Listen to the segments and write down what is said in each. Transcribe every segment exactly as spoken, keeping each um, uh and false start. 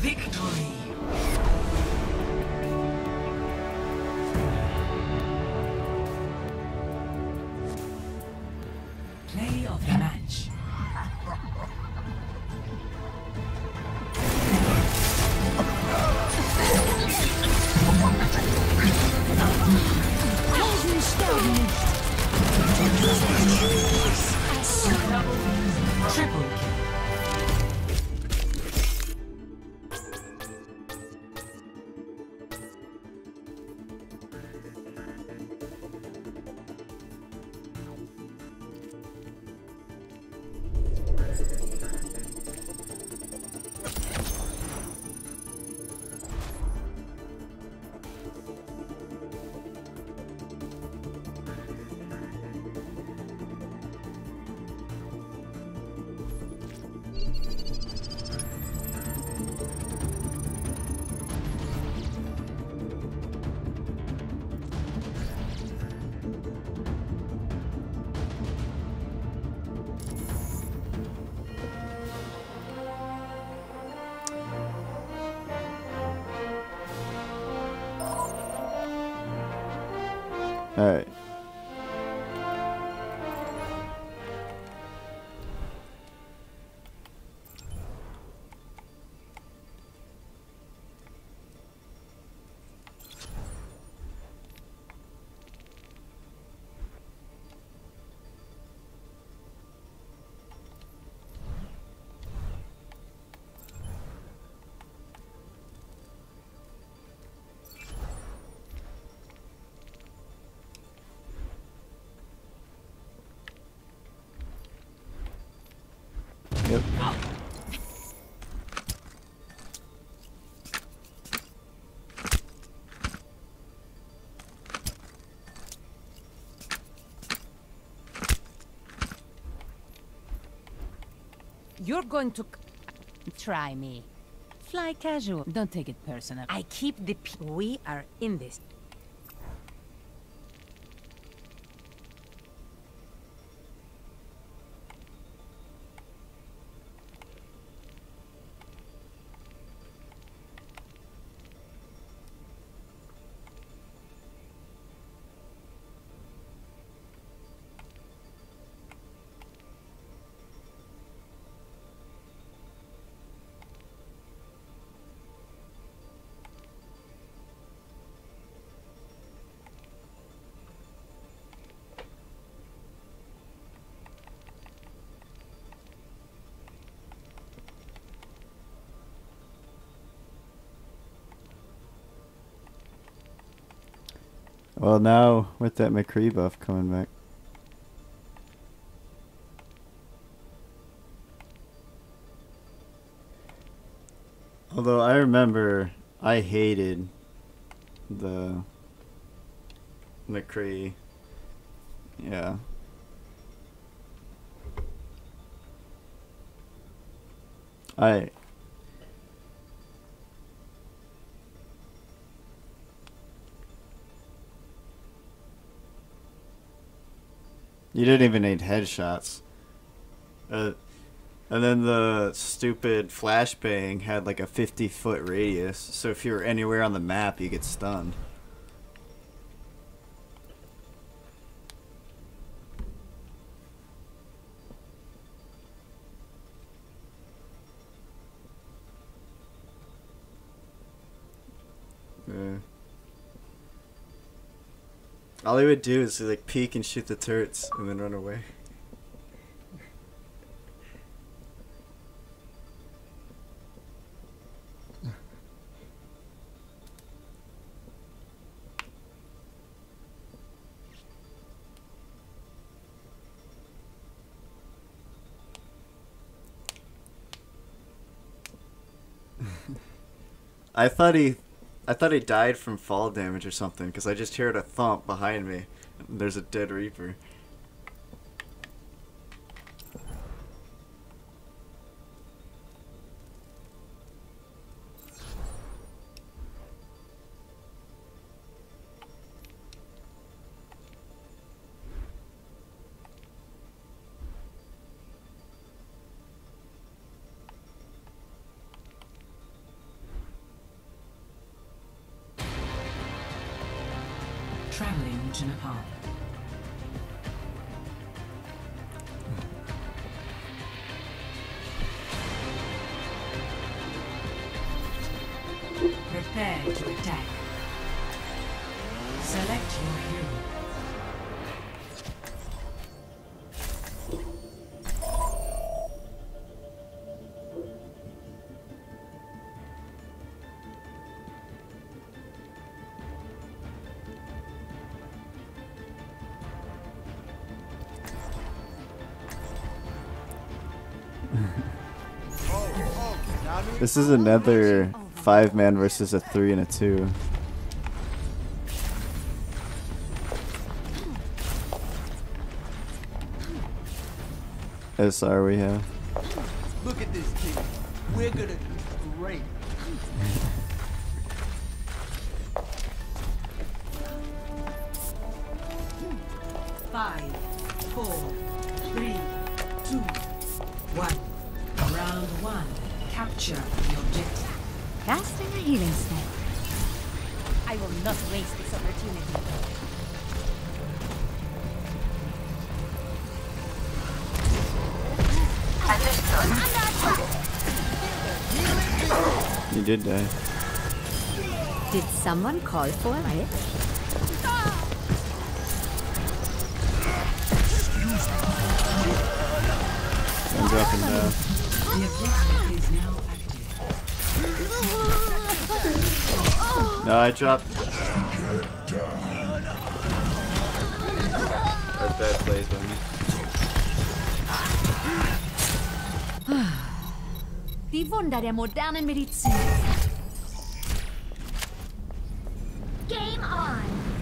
Victory! Play of the match. Triple kill. All right. Yep. You're going to try me. Fly casual. Don't take it personal. I keep the p we are in this. Well, now with that McCree buff coming back. Although I remember I hated the McCree. Yeah. I You didn't even need headshots. Uh, and then the stupid flashbang had like a fifty foot radius, so if you were anywhere on the map, you get stunned. Yeah. All he would do is like peek and shoot the turrets and then run away. I thought he, I thought he died from fall damage or something because I just heard a thump behind me. And there's a dead Reaper. Traveling to Nepal. Prepare to attack. Select your hero. This is another five man versus a three and a two. S R we have. Look at this kid. We're gonna do great. Five, four, three, two, one. Round one. Capture the objective. Casting a healing spell. I will not waste this opportunity. You did die. Did someone call for it? I'm dropping down. The objective is now active. No, I dropped. That's bad plays by me. Die Wunder der modernen Medizin. Game on.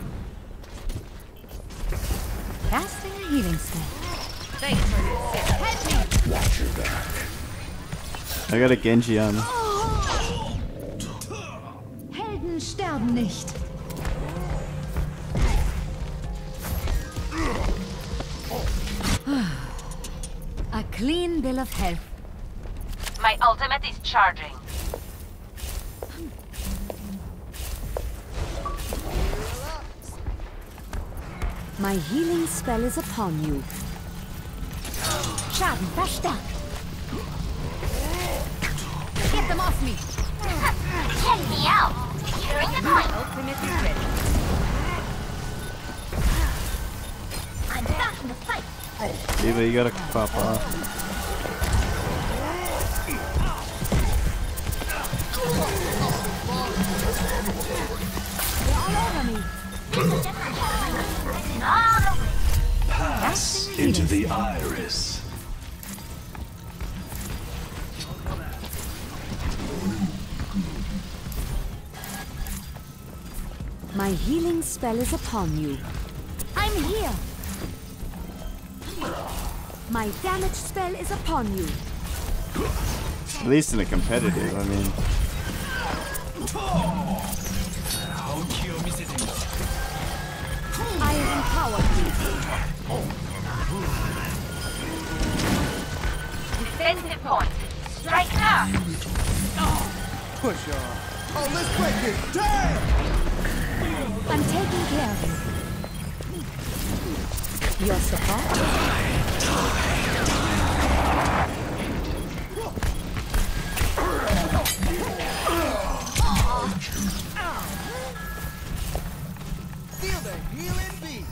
Casting a healing spell. Thanks for this. Help me. Watch your back. I got a Genji on. Helden sterben nicht. A clean bill of health. My ultimate is charging. My healing spell is upon you. Schaden verstärkt. Get them off me. Check me out. Securing the point. Ultimate is ready. I'm back in the fight. Eva, you gotta pop off. They're all over me. Pass into the iris. My healing spell is upon you. I'm here. My damage spell is upon you. At least in a competitive, I mean. I empower you. Defensive point. Strike now. Push on. Oh, let's break it. Damn! I'm taking care of you. Your support? Feel the healing beat.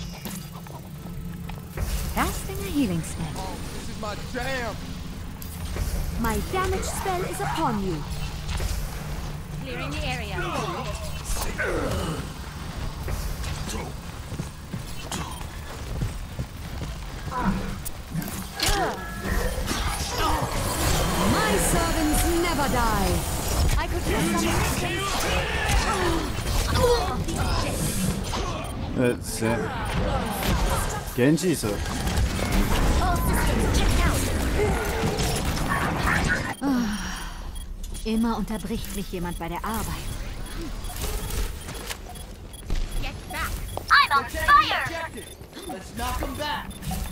Casting a healing spell. Oh, this is my jam. My damage spell is upon you. Clearing the area. My servants never die. I could use some That's it. Genji's a... Immer unterbricht mich jemand bei der Arbeit. Get back. I'm on fire. Objective. Let's knock him back.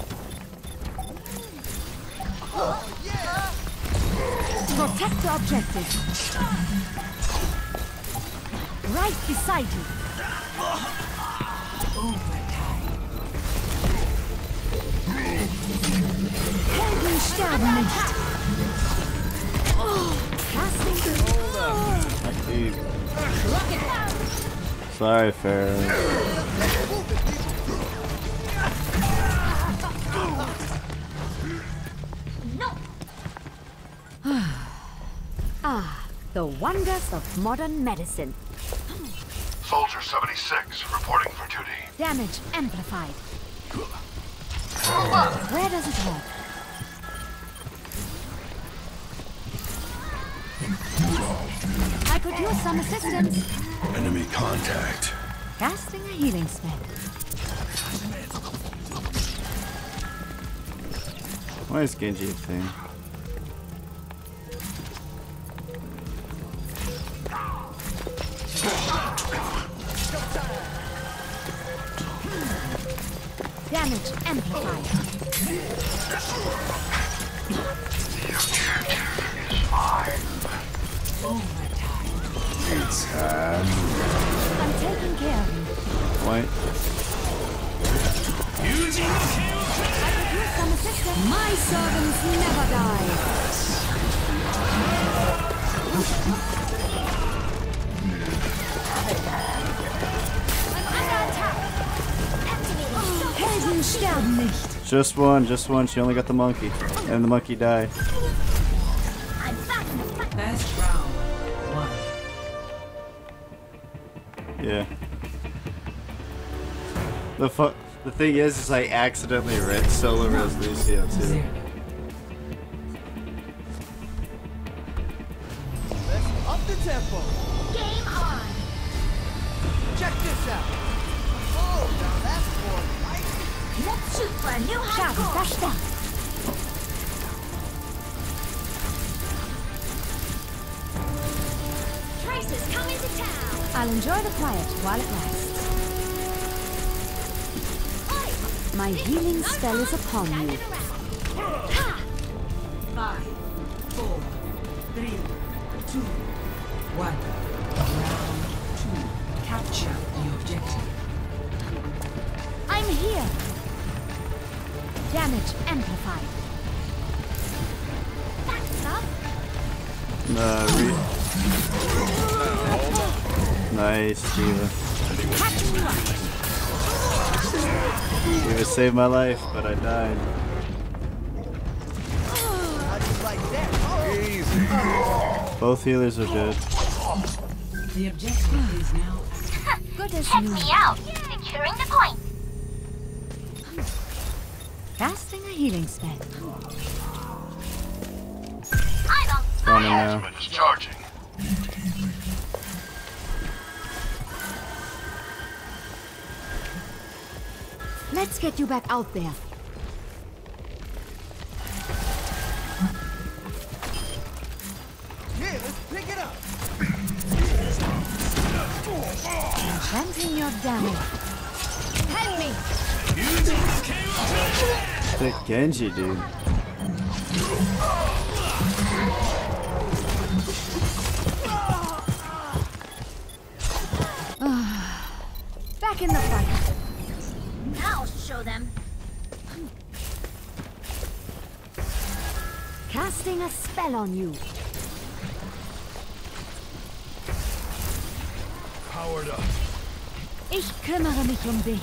Protect the objective. Right beside you. Helden sterben nicht. Casting. Dude. Sorry, Farrah. Ah, the wonders of modern medicine. Soldier seventy-six, reporting for duty. Damage amplified. Where does it hurt? I could use some assistance. Enemy contact. Casting a healing spell. Why is Genji a thing? Damage amplified. It's time. I'm taking care of you. What? I could use some assistance. My servants never die. Helden sterben nicht. Just one, just one. She only got the monkey. And the monkey died. Best round. One. Yeah. The fu- The thing is, is I accidentally read Solo Res Lucio too. Zero. Let's up the tempo. Game on. Check this out. Oh, now that's more like it. Let's shoot for a new high Schaden score. verstärkt. Trace is coming to town. I'll enjoy the quiet while it lasts. My healing spell is upon you. Five, four, three, two, one. Round two. Capture the objective. I'm here. Damage amplified. That's up. Uh, re- nice, Diva. Diva saved my life, but I died. How do you like that? Oh. Both healers are dead. The objective is now Good as Check new. me out. Securing the point. Casting a healing spell. I'm on Coming now. Ultimate is charging. Let's get you back out there. Yeah, let's pick it up. Enchanting your damage. Help me! That Genji, dude. Back in the fight. I'll show them. Casting a spell on you. Powered up. Ich kümmere mich um dich.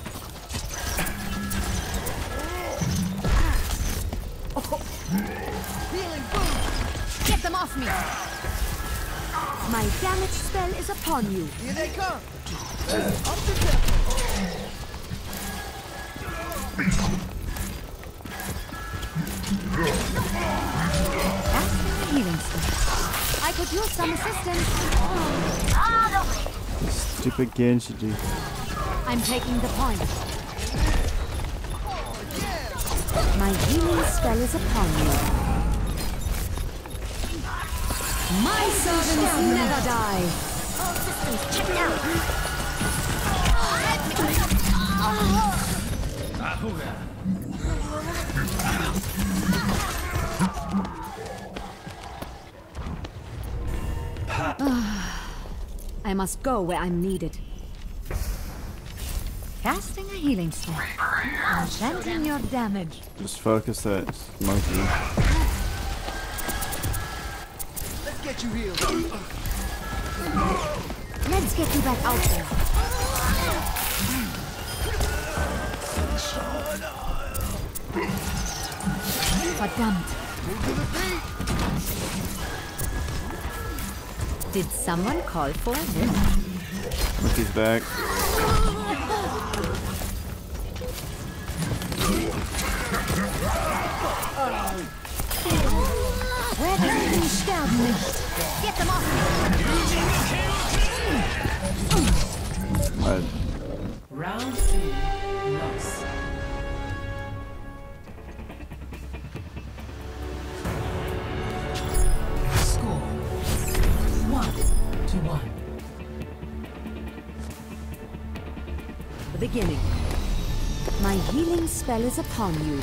Healing boom. Get them off me. My damage spell is upon you. Here they come. Let's up the tempo. Casting a healing spell. I could use some assistance. All the way. Stupid Genji, dude. I'm taking the point. My healing spell is upon you. My servants never die. All systems checked out. I must go where I'm needed. Casting a healing spell. Enchanting your damage. Just focus that monkey. Let's get you healed. Let's get you back out there. Verdammt. Move to the feet. Did someone call for this? Monkey's back. Retten sterben nicht. Get them off. Right. Round two, lost. Score one to one. The beginning. My healing spell is upon you.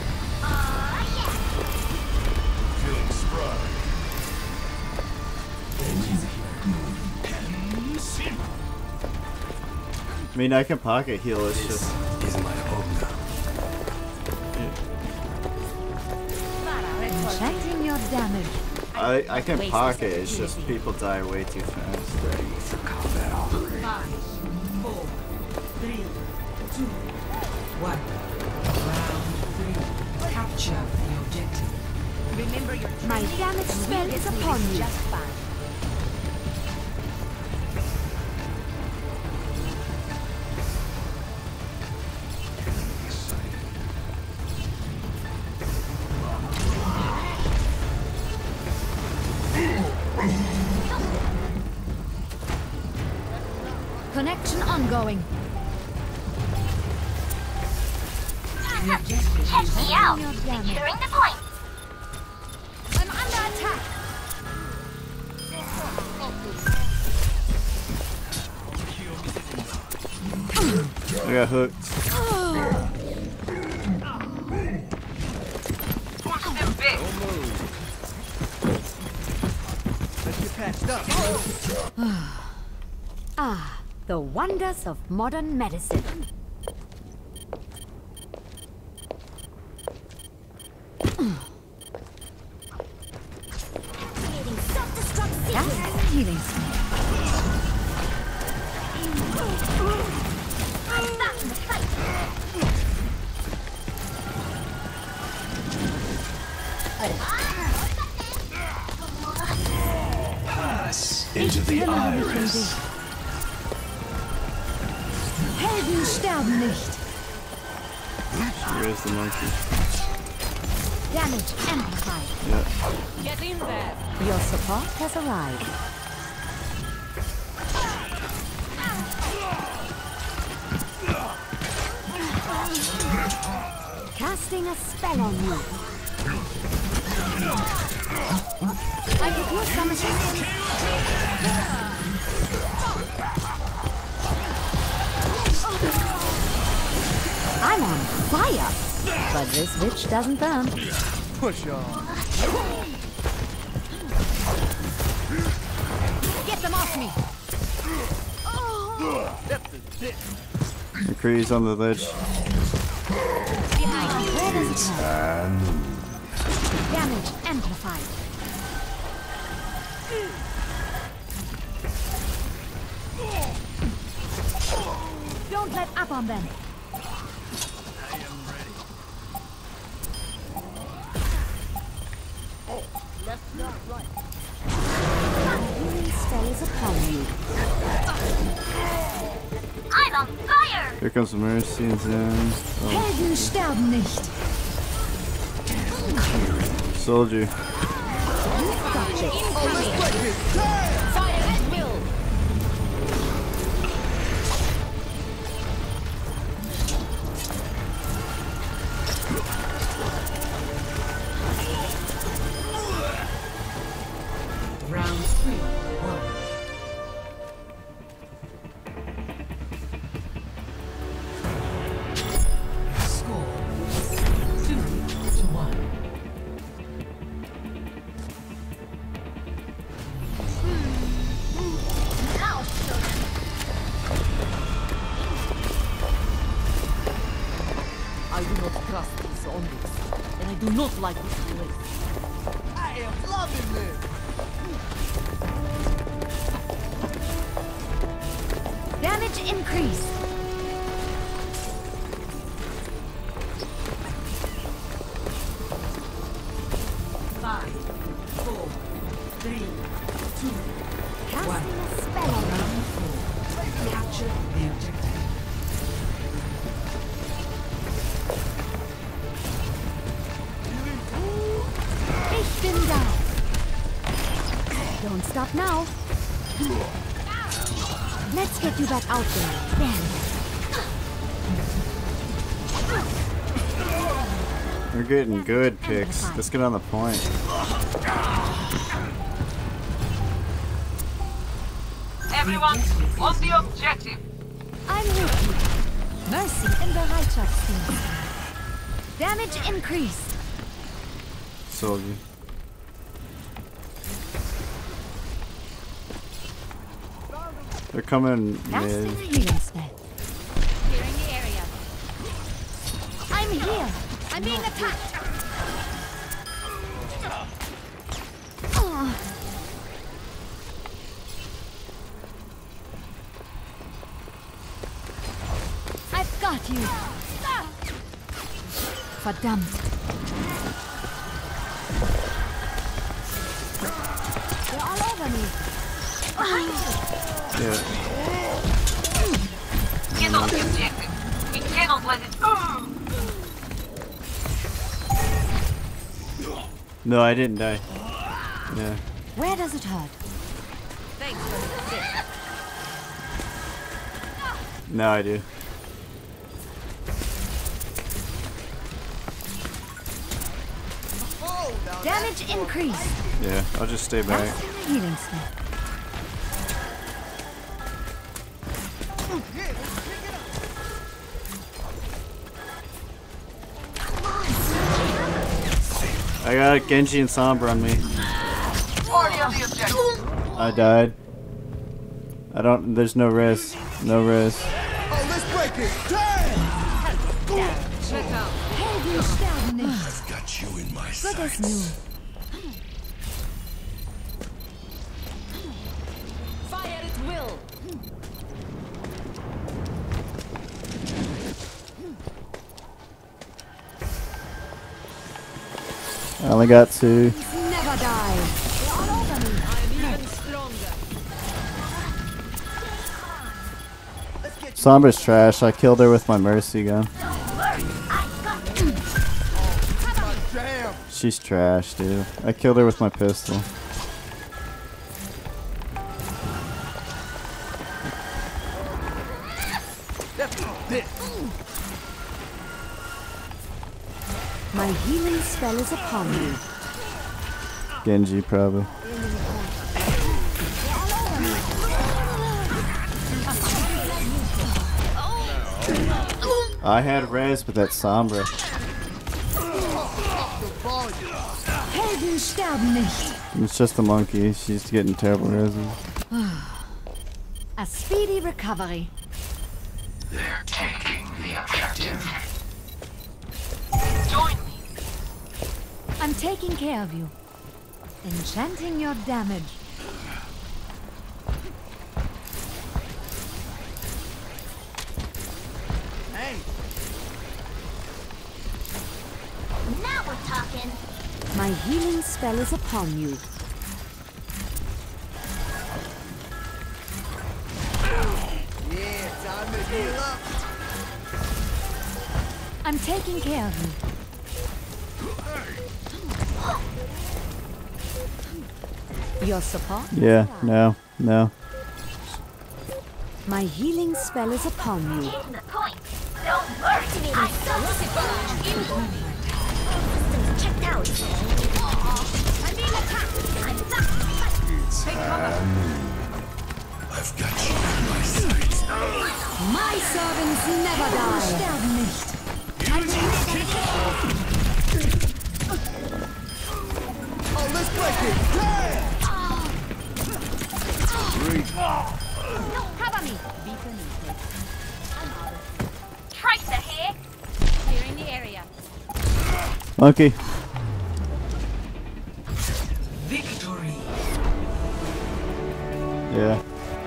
Feeling spry. I mean, I can pocket heal. It's just Is my home now. Enchanting your damage. I I can pocket. It's just people die way too fast. Five, four, three, two, one. Round three. Capture the objective. Remember your My damage spell is upon you. just fine. Connection ongoing. The objective Check is me out. Your damage. Securing the point. I'm under attack. I got hooked. Let's get patched up. Ah, the wonders of modern medicine. Casting a healing spell. I'm back in the fight. Pass into the Immer noch nicht iris. im Weg. Helden sterben nicht. Where's the monkey? Damage amplified. Yeah. Get in there. Your support has arrived. Casting a spell on you. I could use some assistance. I'm on fire, but this witch doesn't burn. Push on. Get them off me. That's the dick. McCree's on the ledge. Behind me. Where does it hurt? Damage amplified. Don't let up on them. My healing spell is upon you. I'm on fire. Here comes Mercy and Zen. Oh, Helden sterben nicht. soldier. Gotcha. Oh, let's break it. Damn! Fire at will. round three, one. Score two to one. not like this place. I am loving this. Damage increase. Five, four, three, two, Casting a spell on them. round four. Capture the objective. Ich bin da. Don't stop now. Let's get you back out there. Then. We're getting good picks. Let's get on the point. Everyone, on the objective. I'm with you. Mercy in Bereitschaftsdienst. Damage increased. Soldier. They're coming Casting mid. a healing spell. Clearing the area. I'm here. I'm being attacked. Oh. I've got you. Verdammt. They're all over me. Yeah. Get on the objective. We cannot let it. No, I didn't die. Yeah. Where does it hurt? Thanks for the assist. Now I do. Oh, now Damage increased. Yeah, I'll just stay back. Casting a healing spell. I got Genji and Sombra on me. Party on the objective. I died. I don't. There's no res. No res. Oh, let's break it. Damn! Check out. Helden sterben nicht. I've got you in my Good as sights. new. Fire at will. I only got two. Never die. They're all over me. I'm even stronger. Sombra's trash. I killed her with my mercy gun. Damn! She's trash, dude. I killed her with my pistol. That's this. My healing spell is upon you. Genji, probably. I had res, but that's Sombra. Helden sterben nicht. It's just the monkey. She's getting terrible reses. A speedy recovery. They're taking the objective. Join me. I'm taking care of you. Enchanting your damage. Hey, Now we're talking. My healing spell is upon you. yeah, time to heal up. I'm taking care of you. Your support? Yeah, no, no. My healing spell is upon you. Taking the point. Don't worry. I Systems checked out. I'm being attacked. I'm back. I've got you in my sights. My servants never die. Sterben nicht. Oh, let's break it. Damn! Cover me. Beacon is Tracer here. clearing the area. Monkey. Yeah.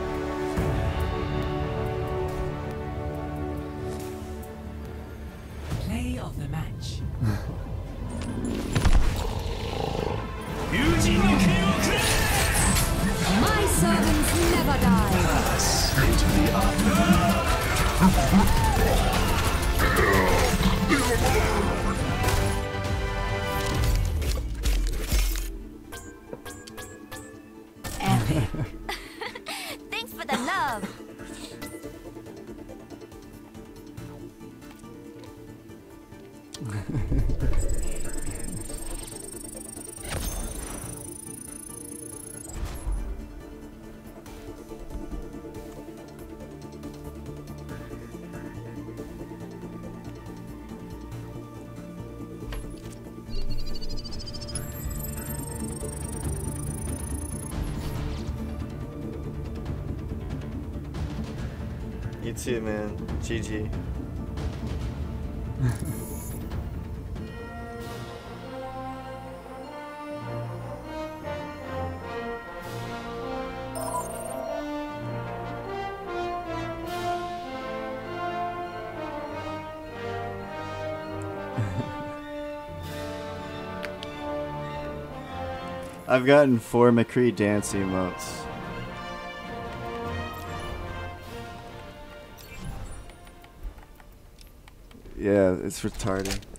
Play of the match. My servants never die. Epic. Thanks for the love. You too, man. G G. I've gotten four McCree dance emotes. Yeah, it's retarded.